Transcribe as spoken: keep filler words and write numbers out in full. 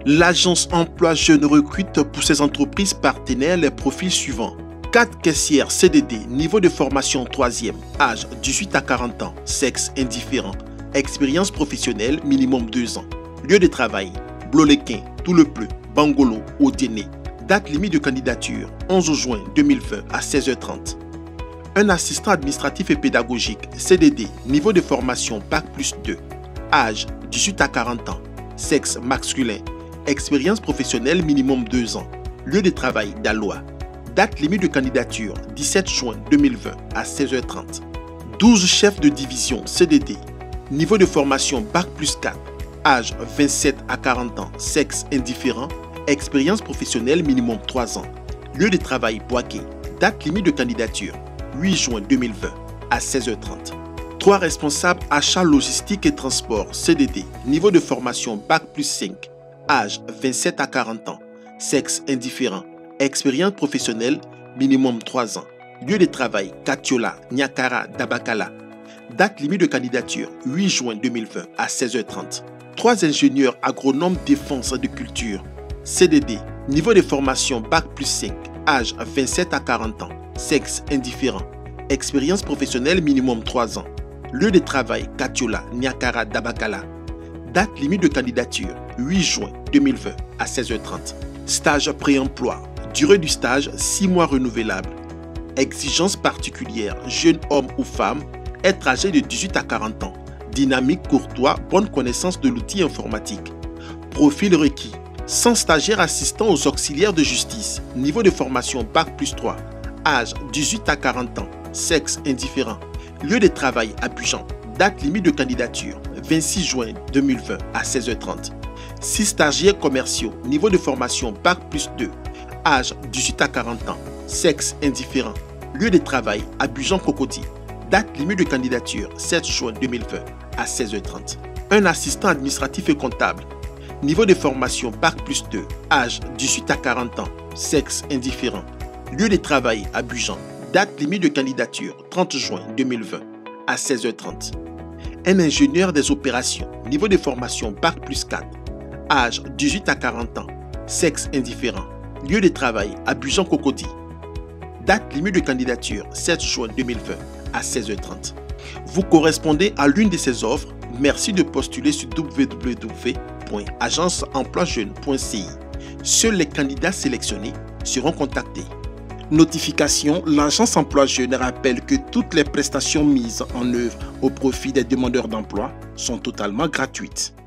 L'agence Emploi Jeunes recrute pour ses entreprises partenaires les profils suivants. quatre caissières C D D, niveau de formation troisième, âge dix-huit à quarante ans, sexe indifférent, expérience professionnelle minimum deux ans. Lieu de travail, Blolequin, Tout-le-Pleu, Bangolo, Odiéné. Date limite de candidature, onze juin deux mille vingt à seize heures trente. Un assistant administratif et pédagogique C D D, niveau de formation Bac plus deux, âge dix-huit à quarante ans, sexe masculin, expérience professionnelle minimum deux ans. Lieu de travail, Daloa. Date limite de candidature, dix-sept juin deux mille vingt à seize heures trente. douze chefs de division C D D, niveau de formation Bac plus quatre, âge vingt-sept à quarante ans, sexe indifférent, expérience professionnelle minimum trois ans. Lieu de travail, Boaké. Date limite de candidature, huit juin deux mille vingt à seize heures trente. trois responsables achats logistique et transport C D D, niveau de formation Bac plus cinq, âge vingt-sept à quarante ans, sexe indifférent, expérience professionnelle minimum trois ans. Lieu de travail, Katiola, Niakara, Dabakala. Date limite de candidature, huit juin deux mille vingt à seize heures trente. trois ingénieurs agronomes défense de culture C D D, niveau de formation Bac plus cinq, âge vingt-sept à quarante ans, sexe indifférent, expérience professionnelle minimum trois ans. Lieu de travail, Katiola, Niakara, Dabakala. Date limite de candidature, huit juin deux mille vingt à seize heures trente. Stage pré-emploi. Durée du stage, six mois renouvelable. Exigences particulières, jeune homme ou femme, être âgé de dix-huit à quarante ans. Dynamique, courtois, bonne connaissance de l'outil informatique. Profil requis. cent stagiaires assistants aux auxiliaires de justice. Niveau de formation Bac plus trois. Âge dix-huit à quarante ans. Sexe indifférent. Lieu de travail Abidjan. Date limite de candidature, vingt-six juin deux mille vingt à seize heures trente. six stagiaires commerciaux. Niveau de formation Bac plus deux. Âge dix-huit à quarante ans. Sexe indifférent. Lieu de travail Abidjan Cocody. Date limite de candidature, sept juin deux mille vingt à seize heures trente. Un assistant administratif et comptable. Niveau de formation Bac plus deux. Âge dix-huit à quarante ans. Sexe indifférent. Lieu de travail Abidjan. Date limite de candidature, trente juin deux mille vingt à seize heures trente. Un ingénieur des opérations. Niveau de formation Bac plus quatre. Âge dix-huit à quarante ans. Sexe indifférent. Lieu de travail Abidjan Cocody. Date limite de candidature, sept juin deux mille vingt à seize heures trente. Vous correspondez à l'une de ces offres. Merci de postuler sur w w w point agence emploi jeune point c i. Seuls les candidats sélectionnés seront contactés. Notification, l'agence Emploi Jeunes rappelle que toutes les prestations mises en œuvre au profit des demandeurs d'emploi sont totalement gratuites.